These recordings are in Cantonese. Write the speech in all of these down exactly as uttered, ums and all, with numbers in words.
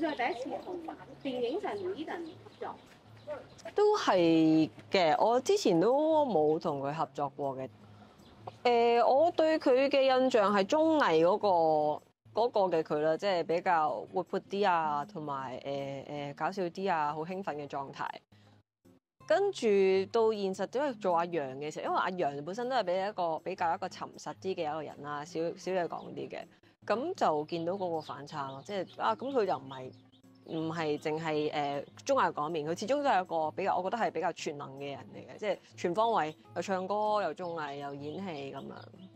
算係第一次同電影上面呢個人合作。 都係嘅，我之前都冇同佢合作過嘅。誒、呃，我對佢嘅印象係綜藝嗰、個嗰、個嘅佢啦，即係比較活潑啲啊，同埋誒誒搞笑啲啊，好興奮嘅狀態。跟住到現實都係做阿楊嘅時候，因為阿楊本身都係比一個比較一個沉實啲嘅一個人啦，少少嘢講啲嘅，咁就見到嗰個反差咯，即係啊，咁佢又唔係唔係淨係誒綜藝嗰面，佢始終都係一個比較，我覺得係比較全能嘅人嚟嘅，即係全方位，又唱歌又綜藝又演戲咁樣。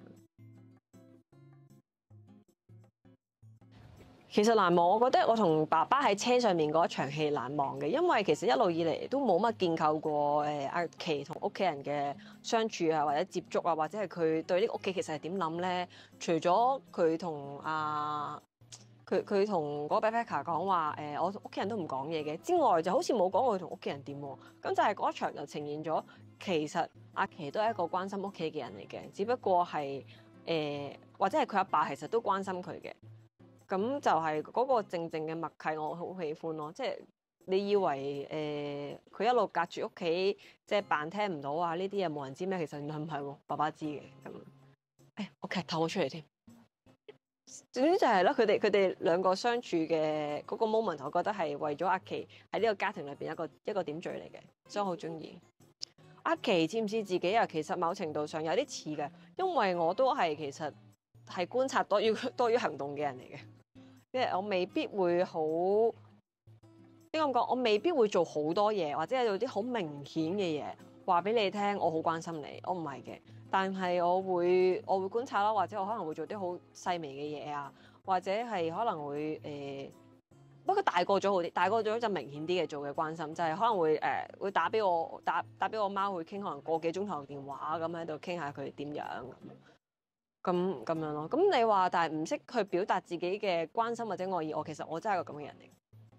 其實難忘，我覺得我同爸爸喺車上面嗰一場戲難忘嘅，因為其實一路以嚟都冇乜建構過誒阿琪同屋企人嘅相處啊，或者接觸啊，或者係佢對呢個屋企其實係點諗咧？除咗佢同阿佢佢同嗰個 Becca 講話誒，我屋企人都唔講嘢嘅之外，就好似冇講過佢同屋企人點喎。咁就係嗰一場就呈現咗，其實阿琪都係一個關心屋企嘅人嚟嘅，只不過係誒、呃、或者係佢阿爸其實都關心佢嘅。咁就係嗰個靜靜嘅默契，我好喜歡咯。即係你以為誒佢、呃、一路隔住屋企，即係扮聽唔到啊？呢啲嘢冇人知咩？其實原來唔係喎，爸爸知嘅咁。誒，我劇透咗出嚟添。總之就係啦，佢哋佢哋兩個相處嘅嗰個 moment，我覺得係為咗阿琪喺呢個家庭裏邊一個一個點綴嚟嘅，所以我好中意。阿琪知唔知自己啊？其實某程度上有啲似嘅，因為我都係其實係觀察多於多於行動嘅人嚟嘅。即係我未必會好點咁講，我未必會做好多嘢，或者係有啲好明顯嘅嘢話俾你聽，我好關心你。我唔係嘅，但係我會我會觀察啦，或者我可能會做啲好細微嘅嘢啊，或者係可能會誒、呃，不過大個咗好啲，大個咗就明顯啲嘅做嘅關心，就係、是、可能會誒、呃、會打俾我打打俾我媽去傾，可能個幾鐘頭電話咁喺度傾下佢點樣咁。咁咁樣咯，咁你話，但係唔識去表達自己嘅關心或者愛意，我其實我真係個咁嘅人嚟，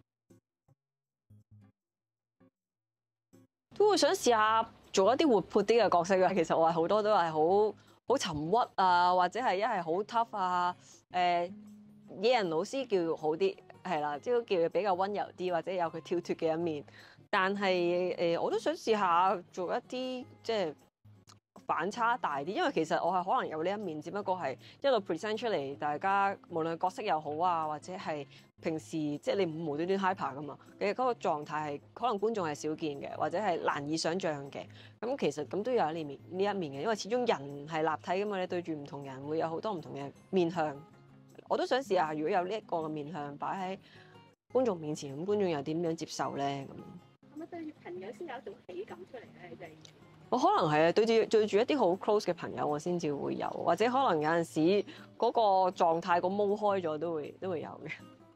都會想試下做一啲活潑啲嘅角色嘅。其實我係好多都係好好沉鬱啊，或者係一係好 tough 啊，誒、呃、野人老師叫好啲，係啦，即係叫比較溫柔啲，或者有佢跳脫嘅一面。但係誒、呃，我都想試下做一啲即係反差大啲，因為其實我係可能有呢一面，只不過係一路 present 出嚟，大家無論角色又好啊，或者係平時即係你唔無端端 hyper 噶嘛，其實嗰個狀態係可能觀眾係少見嘅，或者係難以想像嘅。咁其實咁都有一面呢一面嘅，因為始終人係立體噶嘛，你對住唔同人會有好多唔同嘅面向。我都想試下，如果有呢一個嘅面向擺喺觀眾面前，咁觀眾又點樣接受咧？咁係咪對住朋友先有一種喜感出嚟咧？就係。我可能係啊，對住對住一啲好 close 嘅朋友，我先至會有，或者可能有陣時嗰個狀態個毛開咗，都會都會有嘅。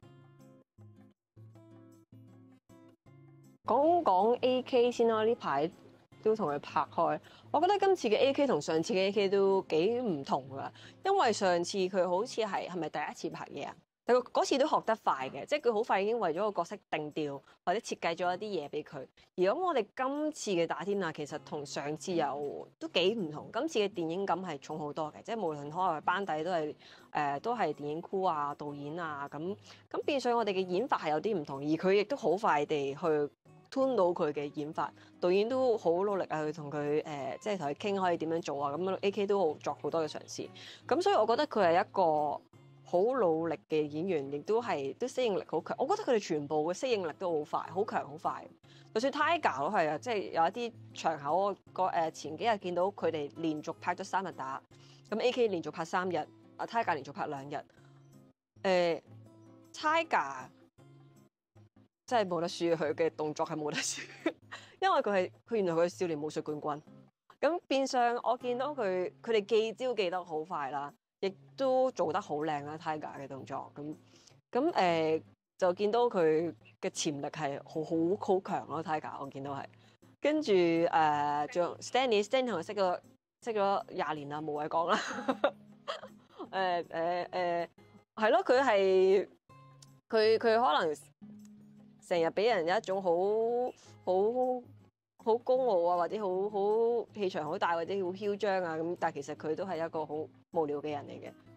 講講 A K 先啦，呢排都同佢拍開，我覺得今次嘅 A K 同上次嘅 A K 都幾唔同噶，因為上次佢好似係係咪第一次拍嘢啊？但佢嗰次都學得快嘅，即係佢好快已經為咗個角色定調，或者設計咗一啲嘢俾佢。而咁我哋今次嘅打天下其實同上次又都幾唔同。今次嘅電影感係重好多嘅，即係無論可能班底都係誒、呃、都係電影 crew 啊、導演啊咁。咁變相我哋嘅演法係有啲唔同，而佢亦都好快地去 tune 到佢嘅演法。導演都好努力啊，去同佢誒即係同佢傾可以點樣做啊。咁 A K 都好作好多嘅嘗試。咁所以我覺得佢係一個好努力嘅演員，亦都係都適應力好強。我覺得佢哋全部嘅適應力都好快，好強好快。就算 Tiger 都係啊，即係有一啲場口，個誒前幾日見到佢哋連續拍咗三日打，咁 A K 連續拍三日，阿 Tiger 連續拍兩日。誒、呃、Tiger 真係冇得輸，佢嘅動作係冇得輸，因為佢係佢原來佢係少年武術冠軍。咁變相我見到佢佢哋記招記得好快啦。亦都做得好靚啦 Tiger 嘅動作，咁咁誒就見到佢嘅潛力係好好好強咯 Tiger，我見到係。跟住誒仲有 Stanley，Stanley 同佢識咗識咗廿年啦，冇謂講啦。誒誒誒係咯，佢係佢佢可能成日俾人有一種好好好高傲啊，或者好好氣場好大，或者好囂張啊咁，但係其實佢都係一個好無聊嘅人嚟嘅，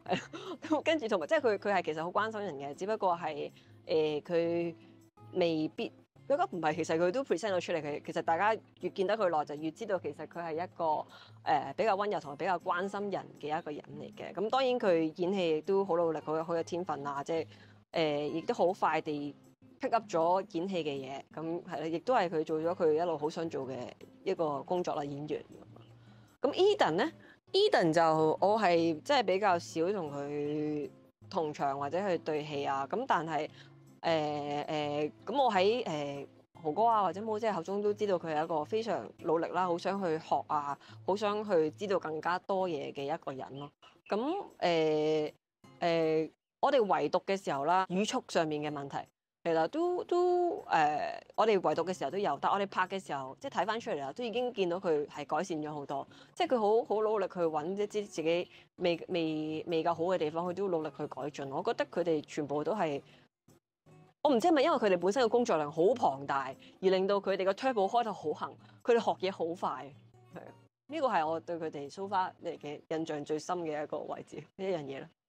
係咁跟住同埋即係佢佢係其實好關心人嘅，只不過係誒佢未必。覺得唔係，其實佢都 present 到出嚟嘅。其實大家越見得佢耐，就越知道其實佢係一個誒、呃、比較溫柔同埋比較關心人嘅一個人嚟嘅。咁當然佢演戲亦都好努力，好有好有天分啊！即係誒，亦都好快地 pick up 咗演戲嘅嘢。咁係啦，亦都係佢做咗佢一路好想做嘅一個工作啦，演員。咁 Eden 咧 ，Eden 就我係即係比較少同佢同場或者去對戲啊。咁但係。誒誒，咁、呃呃、我喺誒、呃、豪哥啊或者毛姐口中都知道佢係一個非常努力啦，好想去學啊，好想去知道更加多嘢嘅一個人咯。咁誒誒，我哋圍讀嘅時候啦，語速上面嘅問題，其實都都誒、呃，我哋圍讀嘅時候都有，但我哋拍嘅時候，即係睇翻出嚟啦，都已經見到佢係改善咗好多，即係佢好好努力去揾一啲自己未未未夠好嘅地方，佢都努力去改進。我覺得佢哋全部都係。我唔知係咪因為佢哋本身嘅工作量好龐大，而令到佢哋個 turbo 開得好行，佢哋學嘢好快，係啊，呢個係我對佢哋 so far 嚟嘅印象最深嘅一個位置，呢一樣嘢啦。